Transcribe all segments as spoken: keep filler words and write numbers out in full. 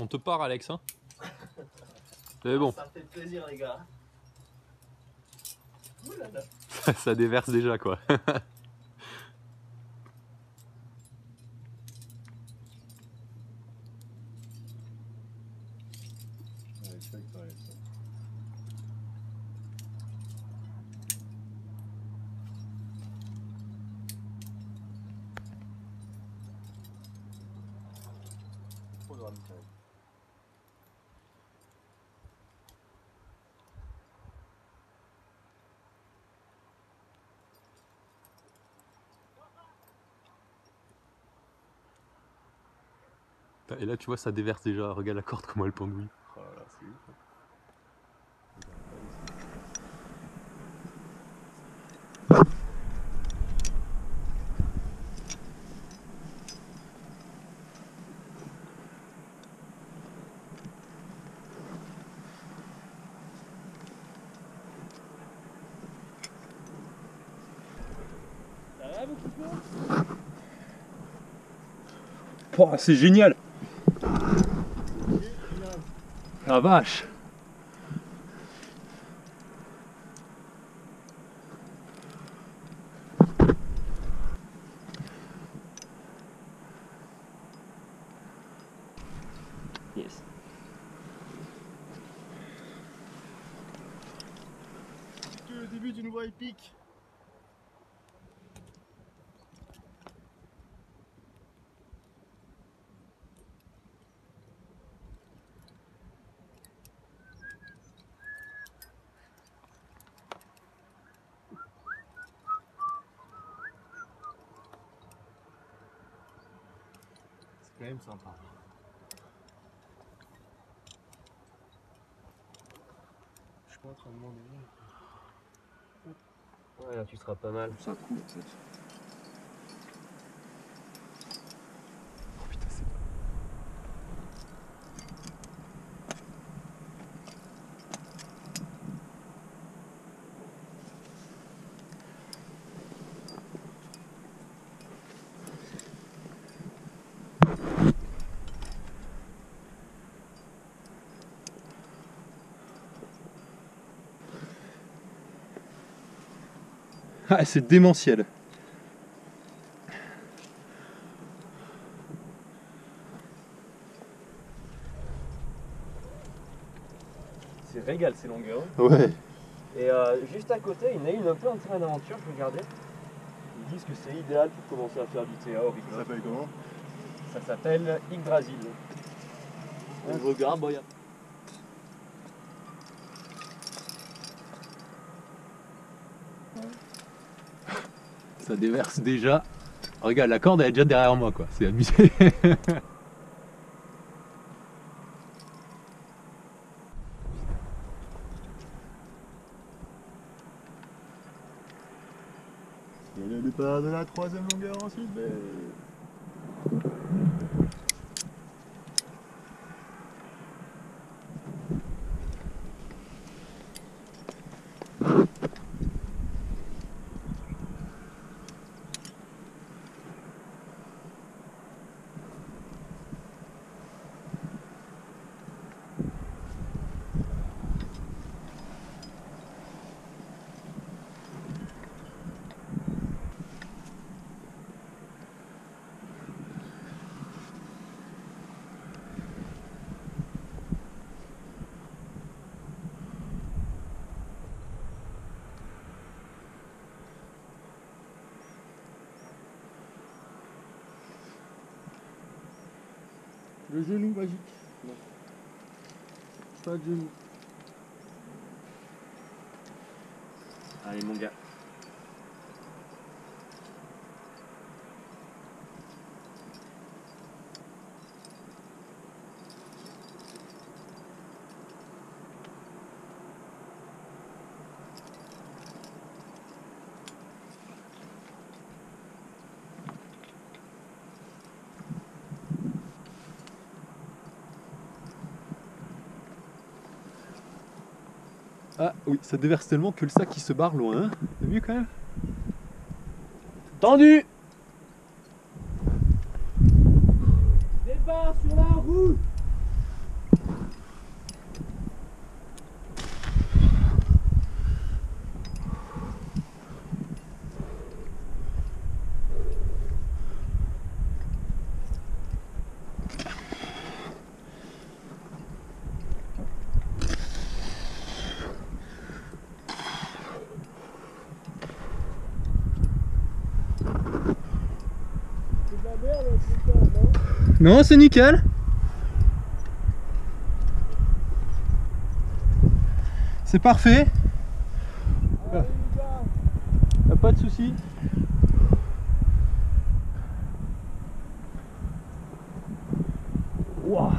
On te part, Alex, hein. Mais bon. Ça fait plaisir, les gars. Ouh là là. Ça, ça déverse déjà, quoi. Et là, tu vois, ça déverse déjà. Regarde la corde, comment elle pendouille. Oh là là, c'est ouf. Oh, c'est génial. La vache. Yes. Le début d'une voie épique. C'est quand même sympa. Je suis pas en train de demander. Ouais, là tu seras pas mal. Ça coule en fait. Oh putain, c'est... Ah, c'est démentiel. C'est régal ces longueurs. Ouais. Et euh, juste à côté, il y en a une un peu en terrain d'aventure, je regardais. Ils disent que c'est idéal pour commencer à faire du T A au Rick. Ça s'appelle comment? Ça s'appelle Yggdrasil. On regarde, bon, y a... Ça déverse déjà. Regarde, la corde elle est déjà derrière moi, quoi. C'est abusé. Et le départ de la troisième longueur ensuite. Mais... Le genou magique. Non. Pas de genou. Allez mon gars. Ah oui, ça déverse tellement que le sac il se barre loin. Hein. T'as vu quand même? Tendu. Départ sur la route. Non, c'est nickel. C'est parfait. Allez, les gars. Y'a pas de souci. Waouh.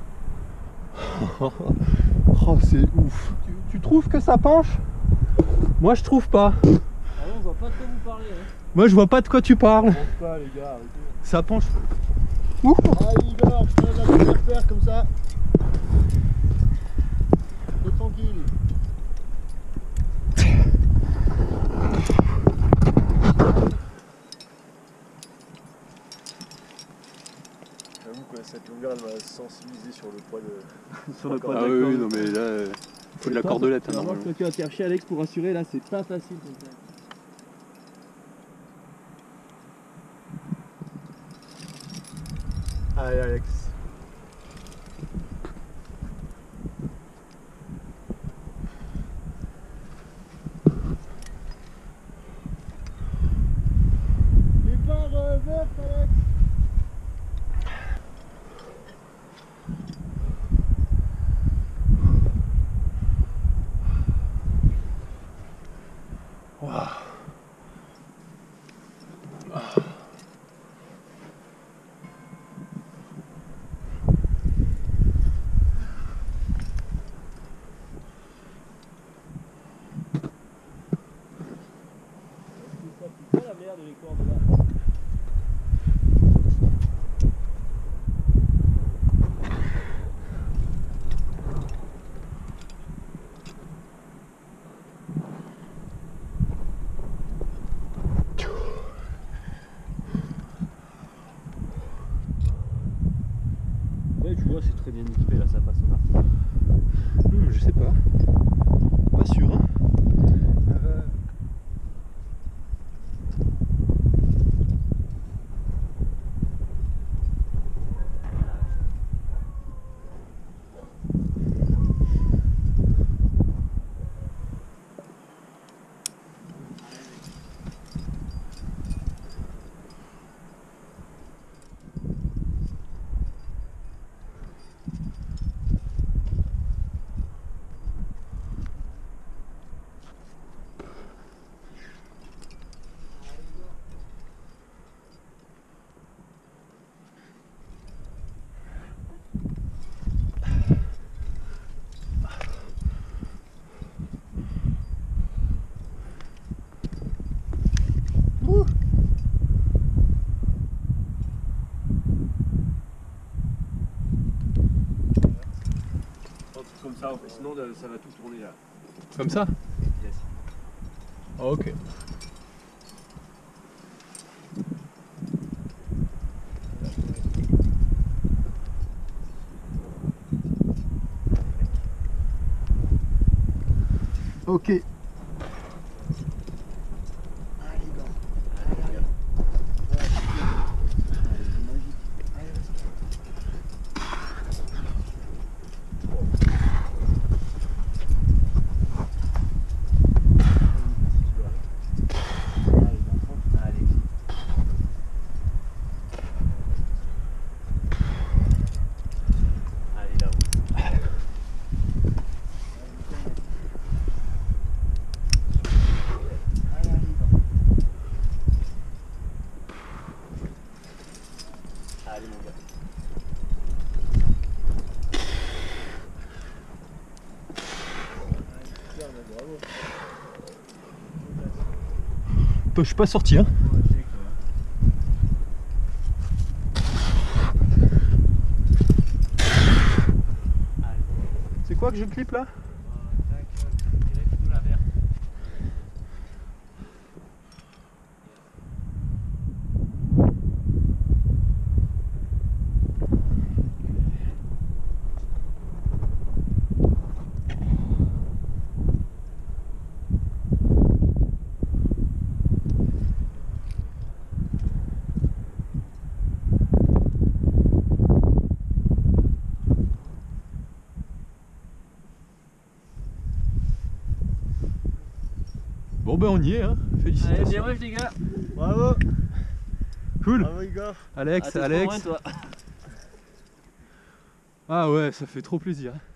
Oh, c'est ouf. Tu, tu trouves que ça penche? Moi, je trouve pas. Ah non, on voit pas de quoi vous parler. Hein. Moi, je vois pas de quoi tu parles. Je pense pas, les gars. Arrêtez. Ça penche. Ouh. Allez, Igor, je te laisse la première paire comme ça. T'es tranquille. J'avoue que cette longueur elle m'a sensibilisé sur le poids de. Sur le poids Ah oui, oui, non mais là, euh, faut de la cordelette hein, normalement. normalement. Toi, tu vas te chercher Alex pour assurer, là, c'est pas facile comme ça. Allez, Alex. Les barres euh, vertes, Alex. C'est quoi la merde les cordes là? Ouais, tu vois, c'est très bien équipé là, ça passe là. Hmm, je sais pas. Pas sûr. Hein. Euh... Comme ça, sinon ça va tout tourner là. Comme ça? Yes. Oh, ok. Ok. Allez mon gars. Je suis pas sorti hein. C'est quoi que je clip là? Bon ben on y est hein, félicitations. Allez, bien ouais les gars. Bravo. Cool. Bravo Igor. Alex, Ah, t'es trop Alex. loin, toi. Ah ouais, ça fait trop plaisir.